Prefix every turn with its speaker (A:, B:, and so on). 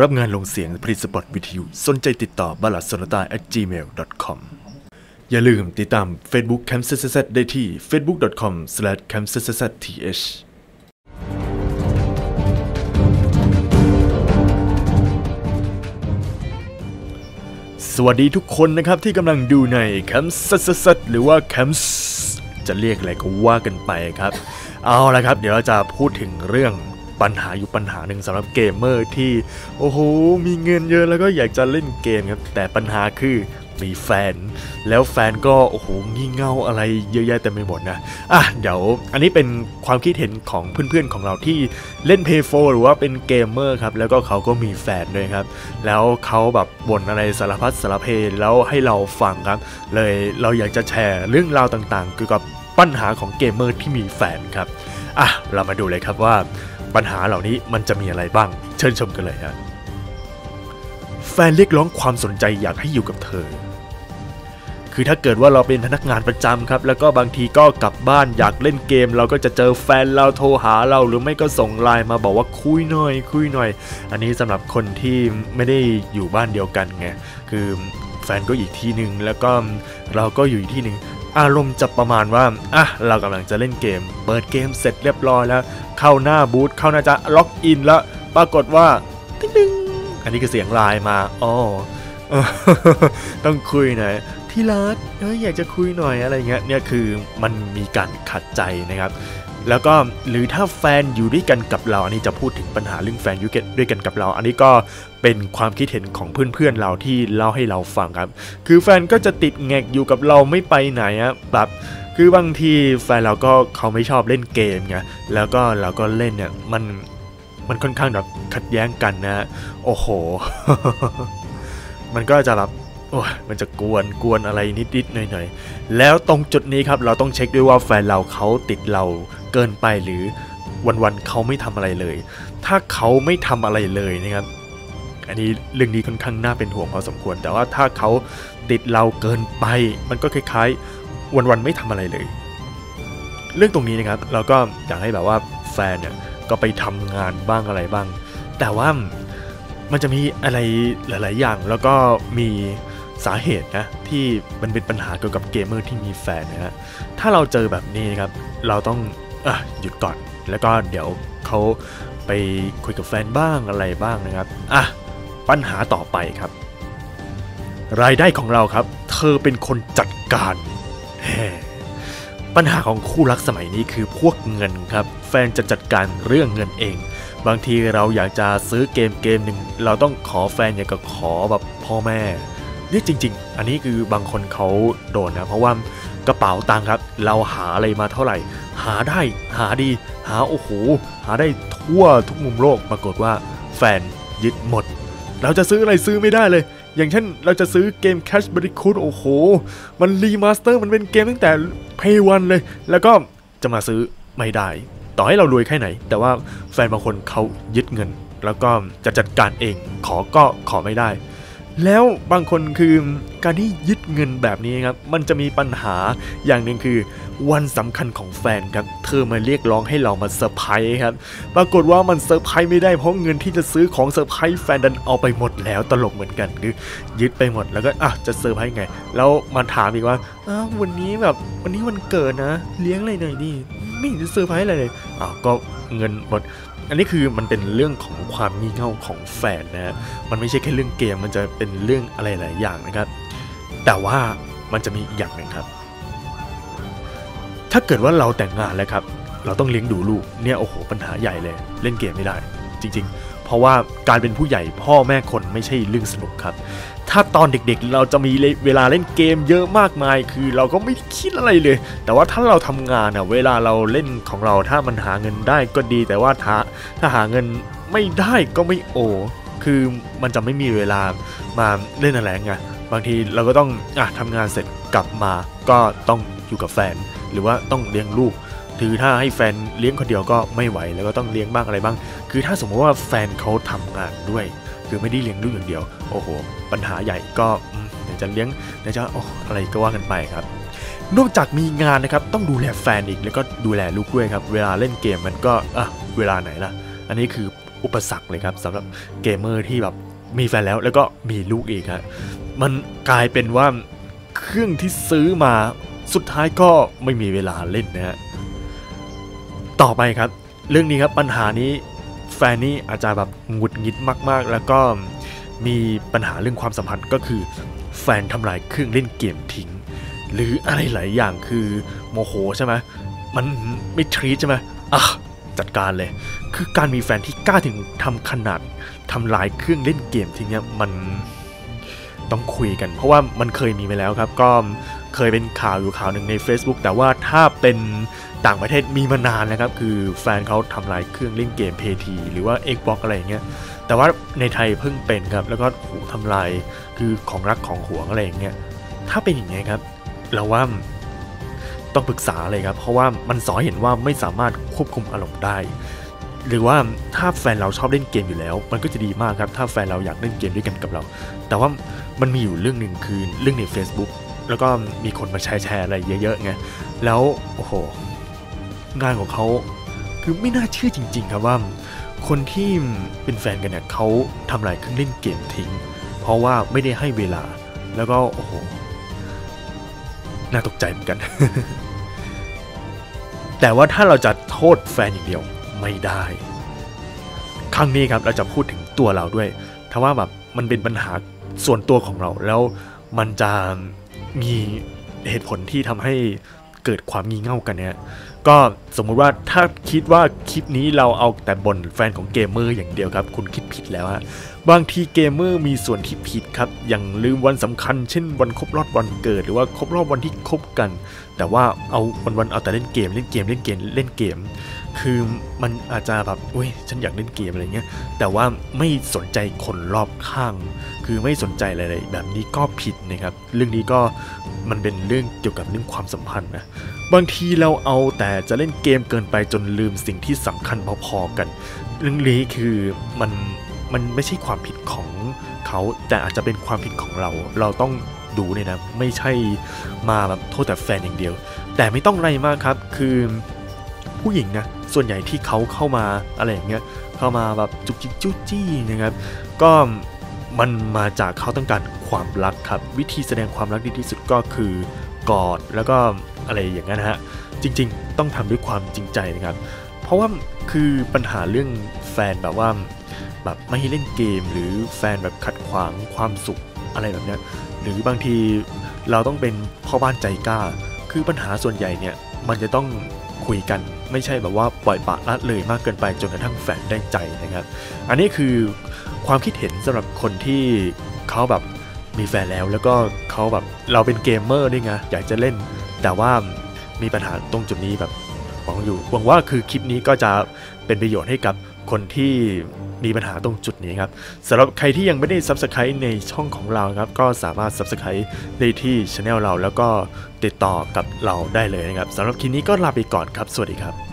A: รับงานลงเสียงผลิตสปอตวิทยุสนใจติดต่อ balladsonata@gmail.com อย่าลืมติดตาม Facebook CampZZZ ได้ที่ facebook.com/campzzthสวัสดีทุกคนนะครับที่กำลังดูใน CampZZZ หรือว่า Camp จะเรียกอะไรก็ว่ากันไปครับเอาละครับเดี๋ยวเราจะพูดถึงเรื่องปัญหาหนึ่งสำหรับเกมเมอร์ที่โอ้โหมีเงินเยอะแล้วก็อยากจะเล่นเกมครับแต่ปัญหาคือมีแฟนแล้วแฟนก็โอ้โหงี่เง่าอะไรเยอะแยะเต็มไปหมดนะเดี๋ยวอันนี้เป็นความคิดเห็นของเพื่อนๆของเราที่เล่น Play 4 หรือว่าเป็นเกมเมอร์ครับแล้วก็เขาก็มีแฟนด้วยครับแล้วเขาแบบบ่นอะไรสารพัดสารเพแล้วให้เราฟังครับเลยเราอยากจะแชร์เรื่องราวต่างๆเกี่ยวกับปัญหาของเกมเมอร์ที่มีแฟนครับเรามาดูเลยครับว่าปัญหาเหล่านี้มันจะมีอะไรบ้างเชิญชมกันเลยฮะแฟนเรียกร้องความสนใจอยากให้อยู่กับเธอคือถ้าเกิดว่าเราเป็นพนักงานประจำครับแล้วก็บางทีก็กลับบ้านอยากเล่นเกมเราก็จะเจอแฟนเราโทรหาเราหรือไม่ก็ส่งไลน์มาบอกว่าคุยหน่อยอันนี้สำหรับคนที่ไม่ได้อยู่บ้านเดียวกันไงคือแฟนก็อีกที่หนึ่งแล้วก็เราก็อยู่อีกที่หนึ่งอารมณ์จะประมาณว่าเรากำลังจะเล่นเกมเปิดเกมเสร็จเรียบร้อยแล้วเข้าหน้าบูธเข้าหน้าจะล็อกอินแล้วปรากฏว่าติ๊งอันนี้คือเสียงไลน์มาต้องคุยหน่อยที่รักอยากจะคุยหน่อยอะไรเงี้ยเนี่ยคือมันมีการขัดใจนะครับแล้วก็หรือถ้าแฟนอยู่ด้วยกันกับเราอันนี้จะพูดถึงปัญหาเรื่องแฟนอยู่ด้วยกันกับเราอันนี้ก็เป็นความคิดเห็นของเพื่อนๆเราที่เล่าให้เราฟังครับคือแฟนก็จะติดแงกอยู่กับเราไม่ไปไหนแบบคือบางทีแฟนเราก็เขาไม่ชอบเล่นเกมไงแล้วก็เราก็เล่นเนี่ยมันค่อนข้างแบบขัดแย้งกันนะโอ้โห มันก็จะแบบมันจะกวนอะไรนิดๆหน่อยๆแล้วตรงจุดนี้ครับเราต้องเช็คด้วยว่าแฟนเราเขาติดเราเกินไปหรือวันๆเขาไม่ทำอะไรเลยถ้าเขาไม่ทำอะไรเลยนะครับอันนี้เรื่องนี้ค่อนข้างน่าเป็นห่วงพอสมควรแต่ว่าถ้าเขาติดเราเกินไปมันก็คล้ายๆวันๆไม่ทำอะไรเลยเรื่องตรงนี้นะครับเราก็อยากให้แบบว่าแฟนเนี่ยก็ไปทำงานบ้างอะไรบ้างแต่ว่ามันจะมีอะไรหลายๆอย่างแล้วก็มีสาเหตุนะที่มันเป็นปัญหาเกี่ยวกับเกมเมอร์ที่มีแฟนนะฮะถ้าเราเจอแบบนี้ครับเราต้องหยุดก่อนแล้วก็เดี๋ยวเขาไปคุยกับแฟนบ้างอะไรบ้างนะครับปัญหาต่อไปครับรายได้ของเราครับเธอเป็นคนจัดการปัญหาของคู่รักสมัยนี้คือพวกเงินครับแฟนจะจัดการเรื่องเงินเองบางทีเราอยากจะซื้อเกมหนึ่งเราต้องขอแฟนอย่างกับขอแบบพ่อแม่นี่จริงๆอันนี้คือบางคนเขาโดนนะเพราะว่ากระเป๋าตังค์ครับเราหาอะไรมาเท่าไหร่หาได้หาดีหาหาได้ทั่วทุกมุมโลกปรากฏว่าแฟนยึดหมดเราจะซื้ออะไรซื้อไม่ได้เลยอย่างเช่นเราจะซื้อเกม Crash Bandicoot โอ้โหมันรีมาสเตอร์มันเป็นเกมตั้งแต่ Play 1 เลยแล้วก็จะมาซื้อไม่ได้ต่อให้เรารวยแค่ไหนแต่ว่าแฟนบางคนเขายึดเงินแล้วก็จะจัดการเองก็ขอไม่ได้แล้วบางคนคือการที่ยึดเงินแบบนี้ครับมันจะมีปัญหาอย่างหนึ่งคือวันสำคัญของแฟนครับเธอมาเรียกร้องให้เรามาเซอร์ไพรส์ครับปรากฏว่ามันเซอร์ไพรส์ไม่ได้เพราะเงินที่จะซื้อของเซอร์ไพรส์แฟนดันเอาไปหมดแล้วตลกเหมือนกันคือยึดไปหมดแล้วก็จะเซอร์ไพรส์ไงแล้วมาถามอีกว่าวันนี้วันเกิดนะเลี้ยงอะไรหน่อยดิไม่เห็นจะเซอร์ไพรส์อะไรเลยก็เงินหมดอันนี้คือมันเป็นเรื่องของความงี่เง่าของแฟนนะมันไม่ใช่แค่เรื่องเกมมันจะเป็นเรื่องอะไรหลายอย่างนะครับแต่ว่ามันจะมีอีกอย่างหนึ่งครับถ้าเกิดว่าเราแต่งงานแล้วครับเราต้องเลี้ยงดูลูกเนี่ยโอ้โหปัญหาใหญ่เลยเล่นเกมไม่ได้จริงๆเพราะว่าการเป็นผู้ใหญ่พ่อแม่คนไม่ใช่เรื่องสนุกครับถ้าตอนเด็กๆเราจะมีเวลาเล่นเกมเยอะมากมายคือเราก็ไม่คิดอะไรเลยแต่ว่าถ้าเราทำงานเวลาเราเล่นของเราถ้ามันหาเงินได้ก็ดีแต่ว่าถ้าหาเงินไม่ได้ก็ไม่คือมันจะไม่มีเวลามาเล่นอะไรไงบางทีเราก็ต้องทำงานเสร็จกลับมาก็ต้องอยู่กับแฟนหรือว่าต้องเลี้ยงลูกคือถ้าให้แฟนเลี้ยงคนเดียวก็ไม่ไหวแล้วก็ต้องเลี้ยงบ้างอะไรบ้างคือถ้าสมมติว่าแฟนเขาทำงานด้วยคือไม่ได้เลี้ยงลูกอย่างเดียวโอ้โหปัญหาใหญ่ก็เดี๋ยวจะเลี้ยงเดี๋ยวจะอะไรก็ว่ากันไปครับนอกจากมีงานนะครับต้องดูแลแฟนอีกแล้วก็ดูแลลูกด้วยครับเวลาเล่นเกมมันก็เวลาไหนล่ะอันนี้คืออุปสรรคเลยครับสำหรับเกมเมอร์ที่แบบมีแฟนแล้วก็มีลูกอีกฮะมันกลายเป็นว่าเครื่องที่ซื้อมาสุดท้ายก็ไม่มีเวลาเล่นนะฮะต่อไปครับเรื่องนี้ครับปัญหานี้แฟนนี่อาจจะแบบหงุดหงิดมากๆแล้วก็มีปัญหาเรื่องความสัมพันธ์ก็คือแฟนทำลายเครื่องเล่นเกมทิ้งหรืออะไรหลายอย่างคือโมโหใช่ไหมมันไม่ทรีตใช่ไหมจัดการเลยคือการมีแฟนที่กล้าถึงทำขนาดทำลายเครื่องเล่นเกมทีเนี้ยมันต้องคุยกันเพราะว่ามันเคยมีมาแล้วครับก็เคยเป็นข่าวอยู่ข่าวหนึ่งใน Facebook แต่ว่าถ้าเป็นต่างประเทศมีมานานนะครับคือแฟนเขาทำลายเครื่องเล่นเกม PT หรือว่า Xbox อะไรอย่างเงี้ยแต่ว่าในไทยเพิ่งเป็นครับแล้วก็ทำลายคือของรักของหวงอะไรอย่างเงี้ยถ้าเป็นอย่างเงี้ยครับเราว่าต้องปรึกษาเลยครับเพราะว่ามันสอนเห็นว่าไม่สามารถควบคุมอารมณ์ได้หรือว่าถ้าแฟนเราชอบเล่นเกมอยู่แล้วมันก็จะดีมากครับถ้าแฟนเราอยากเล่นเกมด้วยกันกับเราแต่ว่ามันมีอยู่เรื่องหนึ่งคือเรื่องใน Facebook แล้วก็มีคนมาแชร์อะไรเยอะๆไงแล้วโอ้โหงานของเขาคือไม่น่าเชื่อจริงๆครับว่าคนที่เป็นแฟนกันเนี่ยเขาทำลายเครื่องเล่นเกมทิ้งเพราะว่าไม่ได้ให้เวลาแล้วก็โอ้โหน่าตกใจเหมือนกัน แต่ว่าถ้าเราจะโทษแฟนอย่างเดียวไม่ได้ครั้งนี้ครับเราจะพูดถึงตัวเราด้วยถ้าว่าแบบมันเป็นปัญหาส่วนตัวของเราแล้วมันจะมีเหตุผลที่ทำให้เกิดความงี่เง่ากันเนี่ยก็สมมุติว่าถ้าคิดว่าคลิปนี้เราเอาแต่บ่นแฟนของเกมเมอร์อย่างเดียวครับคุณคิดผิดแล้วฮะบางทีเกมเมอร์มีส่วนที่ผิดครับอย่างลืมวันสำคัญเช่นวันครบรอบวันเกิดหรือว่าครบรอบวันที่คบกันแต่ว่าเอาวันเอาแต่เล่นเกมคือมันอาจจะแบบอุ้ยฉันอยากเล่นเกมอะไรเงี้ยแต่ว่าไม่สนใจคนรอบข้างคือไม่สนใจอะไรแบบนี้ก็ผิดนะครับเรื่องนี้ก็มันเป็นเรื่องเกี่ยวกับเรื่องความสัมพันธ์นะบางทีเราเอาแต่จะเล่นเกมเกินไปจนลืมสิ่งที่สำคัญพอๆกันเรื่องนี้คือมันไม่ใช่ความผิดของเขาแต่อาจจะเป็นความผิดของเราต้องดูเนี่ยนะไม่ใช่มาแบบโทษแต่แฟนอย่างเดียวแต่ไม่ต้องอะไรมากครับคือผู้หญิงนะส่วนใหญ่ที่เขาเข้ามาอะไรอย่างเงี้ยเข้ามาแบบจุกจิกจุ๊จี้นะครับก็มันมาจากเขาต้องการความรักครับวิธีแสดงความรักดีที่สุดก็คือกอดแล้วก็อะไรอย่างนั้นฮะจริงๆต้องทำด้วยความจริงใจนะครับเพราะว่าคือปัญหาเรื่องแฟนแบบว่าแบบไม่ให้เล่นเกมหรือแฟนแบบขัดขวางความสุขอะไรแบบนี้หรือบางทีเราต้องเป็นพ่อบ้านใจกล้าคือปัญหาส่วนใหญ่เนี่ยมันจะต้องคุยกันไม่ใช่แบบว่าปล่อยปละละเลยมากเกินไปจนกระทั่งแฟนได้ใจนะครับอันนี้คือความคิดเห็นสำหรับคนที่เขาแบบมีแฟนแล้วก็เขาแบบเราเป็นเกมเมอร์ด้วยไงอยากจะเล่นแต่ว่ามีปัญหาตรงจุดนี้แบบหวังว่าคือคลิปนี้ก็จะเป็นประโยชน์ให้กับคนที่มีปัญหาตรงจุดนี้ครับสำหรับใครที่ยังไม่ได้ Subscribe ในช่องของเราครับก็สามารถ Subscribe ได้ที่ Channel เราแล้วก็ติดต่อกับเราได้เลยนะครับสำหรับคลิปนี้ก็ลาไปก่อนครับสวัสดีครับ